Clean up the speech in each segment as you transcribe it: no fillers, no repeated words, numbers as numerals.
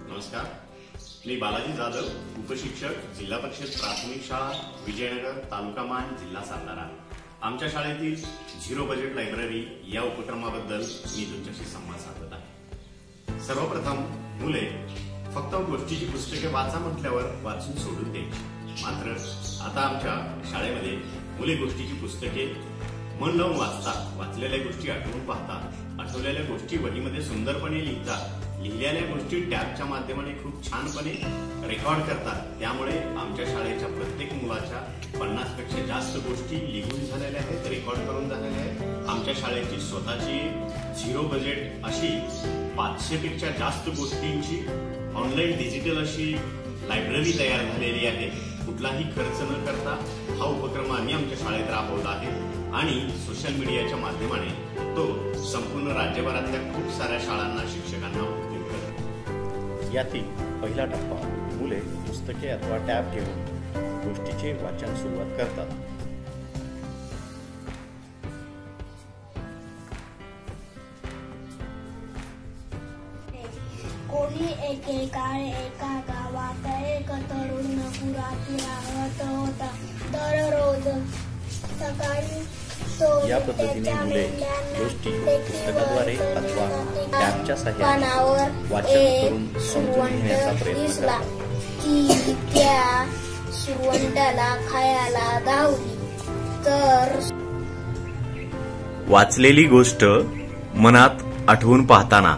नमस्कार, मी बालाजी जाधव, उपशिक्षक, जिल्हा परिषद प्राथमिक शाळा विजयनगर, तालुका मान, जिल्हा सातारा। आमच्या शाळेतील झिरो बजेट लायब्ररी या उपक्रमाबद्दल मी तुमच्याशी संवाद साधत आहे। सर्वप्रथम मुले फक्त गोष्टीची पुस्तके वाचा म्हटल्यावर वाचून सोडून द्यायची, मात्र आता आमच्या शाळेमध्ये मुले गोष्टीची पुस्तके मन लावून वाचतात, वाचलेल्या गोष्टी आठवून पाहतात, आठवलेल्या गोष्टी वहीमध्ये सुंदरपणे लिहितात, लिहिलेल्या गोष्टी टॅबच्या माध्यमाने खूप छानपणे रेकॉर्ड करतात। त्यामुळे आमच्या शाळेच्या प्रत्येक मुलाच्या 50 पेक्षा जास्त गोष्टी लिहून झालेल्या आहेत, रेकॉर्ड करून झालेल्या आहेत। आमच्या शाळेची स्वतःची झिरो बजेट अशी 500 पेक्षा जास्त गोष्टींची ऑनलाईन डिजिटल अशी लायब्ररी तयार झालेली आहे। कुठलाही खर्च न करता हा उपक्रम आम्ही आमच्या शाळेत राबवला आहे आणि सोशल मीडियाच्या माध्यमाने तो संपूर्ण राज्यभरातल्या खूप साऱ्या शाळांना, शिक्षकांना उपयोग करतो। यातील पहिला टप्पा मुले पुस्तके अथवा टॅब घेऊन गोष्टीचे वाचन सुरुवात करतात। कोणी एकेकाळी एका गावात एक तरुण पुराती राहत होता। दररोज सकाळी या पद्धतीने मुले गोष्टी पुस्तकाद्वारे अथवा टॅबच्या सहाय्याने वाचन करून समजून घेण्याचा प्रयत्न करतात। की त्या सुरवंटाला खायला धावली तर वाचलेली गोष्ट मनात आठवून पाहताना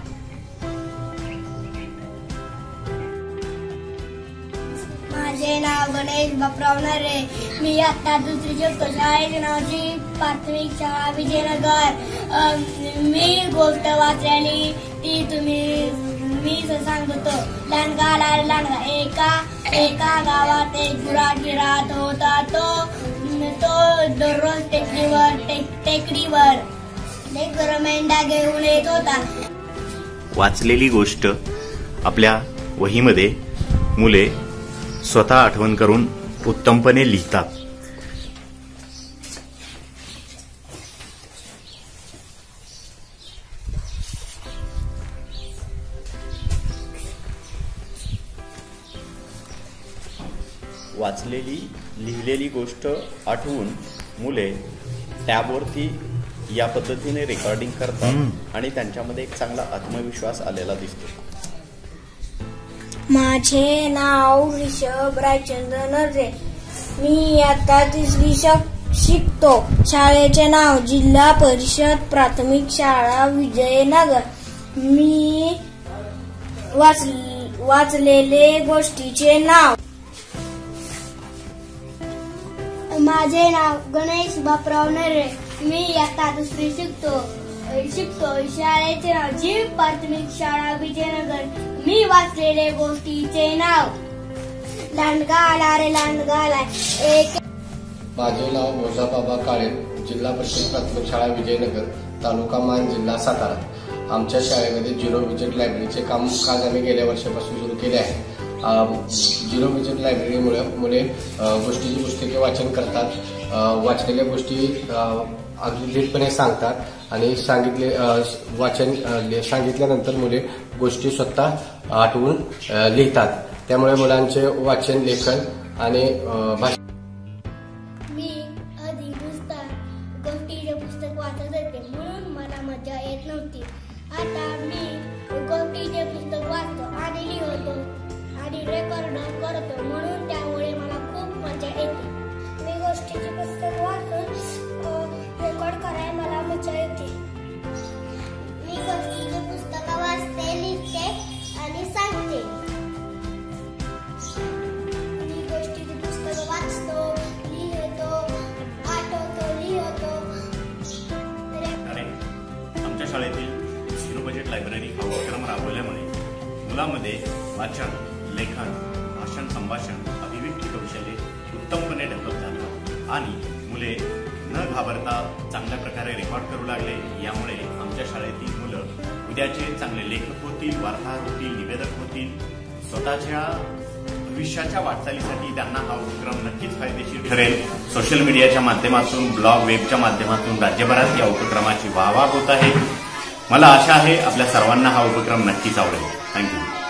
माझे नाव गणेश बापराव नरे, मी आता दुसरी शाळेचे नावची प्राथमिक शाळा विजयनगर। मी गोष्ट वाचलेली ती मी सांगतो। लांडगा एका गावात एक गुराखी राहत होता। तो दररोज टेकडीवर मेंढा घेऊन येत होता। वाचलेली गोष्ट आपल्या वहीमध्ये मुले स्वतः आठवण करून उत्तमपणे लिहितात। लिहिलेली गोष्ट आठवून मुले टॅबवरती या पद्धतीने रेकॉर्डिंग करतात आणि त्यांच्यामध्ये एक चांगला आत्मविश्वास आलेला दिसतो। माझे नाव ऋषभ रायचंद्र नरे, मी आता तिसरी शिकतो। शाळेचे नाव जिल्हा परिषद प्राथमिक शाळा विजयनगर। मी वाचलेले गोष्टीचे नाव। माझे नाव गणेश बापराव नरे, मी आता दुसरी शिकतो। शाळेचे नाव जी प्राथमिक शाळा विजयनगर। मी वाचलेले गोष्टीचे नाव। लांडगा आला रे लांडगा आला एक। माझे नाव भोजाबाबा काळे, जिल्हा परिषद प्राथमिक शाळा विजयनगर, तालुका मान, जिल्हा सातारा। आमच्या शाळेमध्ये झिरो बजेट लायब्ररीचे कामकाज आम्ही गेल्या वर्षापासून सुरू केले आहे। झिरो बजेट लायब्ररीमुळे मुले गोष्टीची पुस्तके वाचन करतात, वाचलेल्या गोष्टी अगदी धीटपणे सांगतात आणि सांगितल्यानंतर मुले गोष्टी स्वतः आठवून लिहितात। त्यामुळे मुलांचे वाचन, लेखन आणि भाषा। मी आधी गोष्टीचे पुस्तक वाचत होते म्हणून मला मजा येत नव्हती। आता मी गोष्टीचे पुस्तक वाचतो आणि लिहितो आणि रेकॉर्ड करतो, म्हणून त्यामुळे मला खूप मजा येते। मी गोष्टीचे पुस्तक वाचून रेकॉर्ड करायला मला मजा येते। मी गोष्टीचे पुस्तक वाचते, लिहिते आणि सांगते। मी गोष्टीचे पुस्तक वाचतो, लिहितो, आठवतो, लिहितो। आमच्या शाळेतील झिरो बजेट लायब्ररी हा उपक्रम राबवल्यामुळे मुलांमध्ये वाचन, लेखन, भाषण, संभाषण, अभिव्यक्ती कौशल्य उत्तमपणे डेव्हलप झालं आणि मुले न घाबरता चांगल्या प्रकारे रेकॉर्ड करू लागले। यामुळे आमच्या शाळेतील मुलं उद्याचे चांगले लेखक होतील, वार्ताहर होतील, निवेदक होतील। स्वतःच्या भविष्याच्या वाटचालीसाठी त्यांना हा उपक्रम नक्कीच फायदेशीर ठरेल। सोशल मीडियाच्या माध्यमातून, ब्लॉग, वेबच्या माध्यमातून राज्यभरात या उपक्रमाची वाहवा होत आहे। मला आशा आहे आपल्या सर्वांना हा उपक्रम नक्कीच आवडेल। थँक्यू।